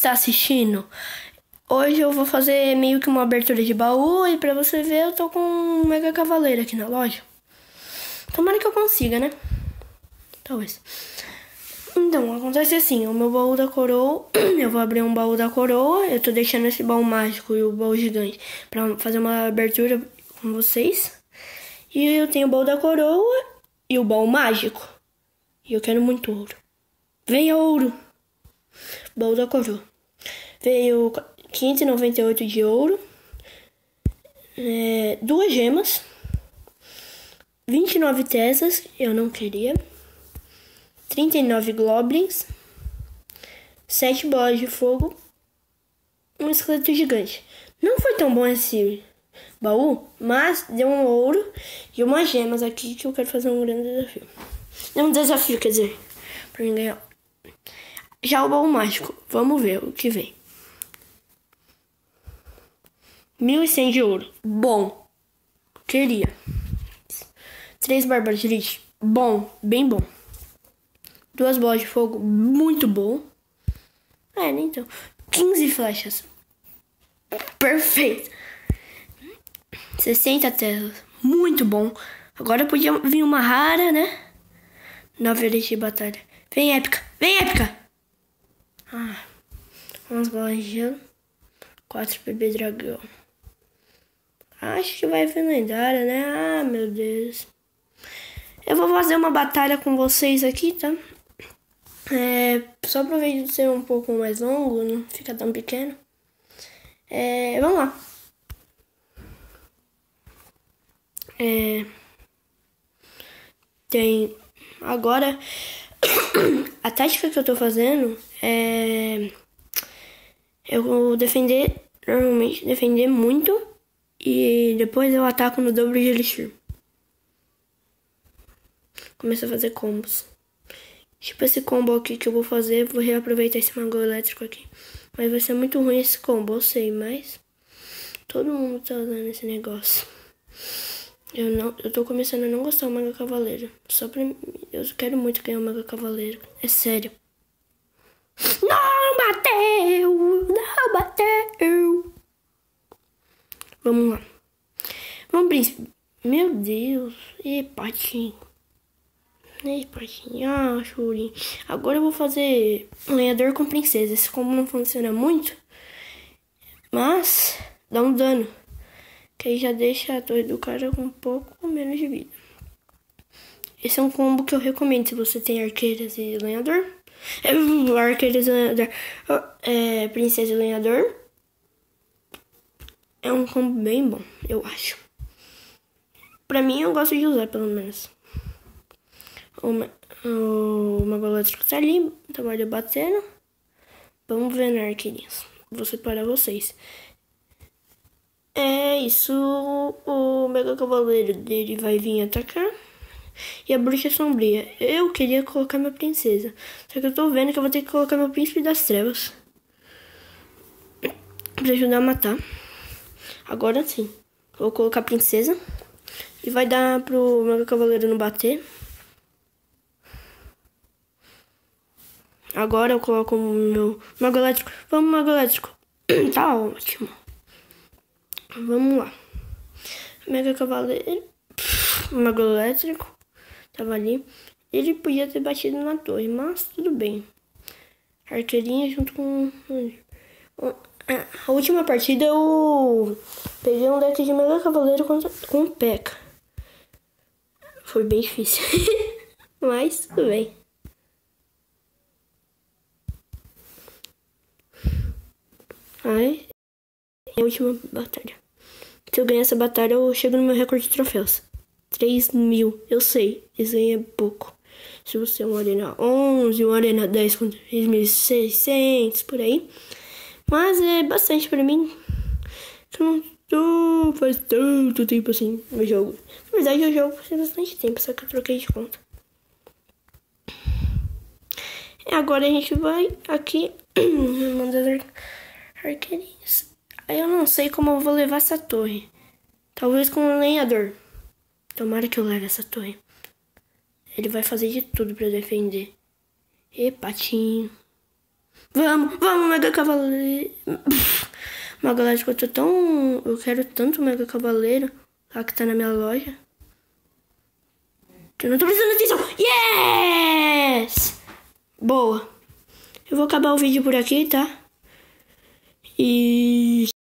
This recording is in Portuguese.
está assistindo. Hoje eu vou fazer meio que uma abertura de baú e pra você ver eu tô com um Mega Cavaleiro aqui na loja. Tomara que eu consiga, né? Talvez. Então, acontece assim, o meu baú da coroa, eu vou abrir um baú da coroa, eu tô deixando esse baú mágico e o baú gigante pra fazer uma abertura com vocês. E eu tenho o baú da coroa e o baú mágico. E eu quero muito ouro. Venha ouro! Baú da coroa. Veio 598 de ouro, 2 gemas, 29 Tessas, eu não queria, 39 Goblins, 7 bolas de fogo, um esqueleto gigante. Não foi tão bom esse baú, mas deu um ouro e umas gemas aqui que eu quero fazer um grande desafio. É um desafio, quer dizer, pra mim ganhar. Já o baú mágico, vamos ver o que vem. 1.100 de ouro, bom, queria. 3 bárbaros de elite, bom, bem bom. 2 bolas de fogo, muito bom. Nem então. 15 flechas, perfeito. 60 telas, muito bom. Agora podia vir uma rara, né? 9 elite de batalha. Vem épica, vem épica. 11 bolas de gelo, 4 bebê dragão. Acho que vai vir lendária, né? Meu Deus. Eu vou fazer uma batalha com vocês aqui, tá? Só pro vídeo ser um pouco mais longo, não fica tão pequeno. Vamos lá. Tem... Agora, a tática que eu tô fazendo eu vou defender, normalmente defender muito. E depois eu ataco no dobro de elixir. Começo a fazer combos. Tipo esse combo aqui que eu vou fazer. Vou reaproveitar esse mago elétrico aqui. Mas vai ser muito ruim esse combo, eu sei, mas todo mundo tá usando esse negócio. Eu tô começando a não gostar do Mega Cavaleiro. Eu quero muito ganhar o Mega Cavaleiro. É sério. Não bateu! Não bateu! Vamos lá. Vamos, príncipe. Meu Deus. E patinho. Churinho. Agora eu vou fazer lenhador com princesa. Esse combo não funciona muito, mas dá um dano. Que aí já deixa a torre do cara com um pouco menos de vida. Esse é um combo que eu recomendo se você tem arqueiras e lenhador. Arqueiras e lenhador. Princesa e lenhador. É um combo bem bom, eu acho. Pra mim, eu gosto de usar, pelo menos. O mago elétrico tá ali, tá batendo. Vamos ver na arqueirinhas. Vou separar vocês. É isso. O Mega Cavaleiro dele vai vir atacar. E a bruxa sombria. Eu queria colocar minha princesa. Só que eu tô vendo que eu vou ter que colocar meu príncipe das trevas pra ajudar a matar. Agora sim. Vou colocar a princesa. E vai dar pro Mega Cavaleiro não bater. Agora eu coloco o meu Mago Elétrico. Vamos, Mago Elétrico. Tá ótimo. Vamos lá. Mega Cavaleiro. Mago Elétrico. Tava ali. Ele podia ter batido na torre, mas tudo bem. Arqueirinha junto com... A última partida eu peguei um deck de Mega Cavaleiro com o P.E.K.K.A. Foi bem difícil. Mas tudo bem. É a última batalha. Se eu ganhar essa batalha, eu chego no meu recorde de troféus. 3.000. Eu sei, isso aí é pouco. Se você é uma arena 11, uma arena 10 com 3.600, por aí. Mas é bastante pra mim. Eu não faz tanto tempo assim no jogo. Na verdade, eu jogo faz bastante tempo, só que eu troquei de conta. Agora a gente vai aqui mandar arqueirinhas. Aí eu não sei como eu vou levar essa torre. Talvez com um lenhador. Tomara que eu leve essa torre. Ele vai fazer de tudo pra defender. E patinho. Vamos, Mega Cavaleiro. Magalático, eu quero tanto Mega Cavaleiro. Lá que tá na minha loja. Eu não tô prestando atenção. Yes! Boa. Eu vou acabar o vídeo por aqui, tá? E...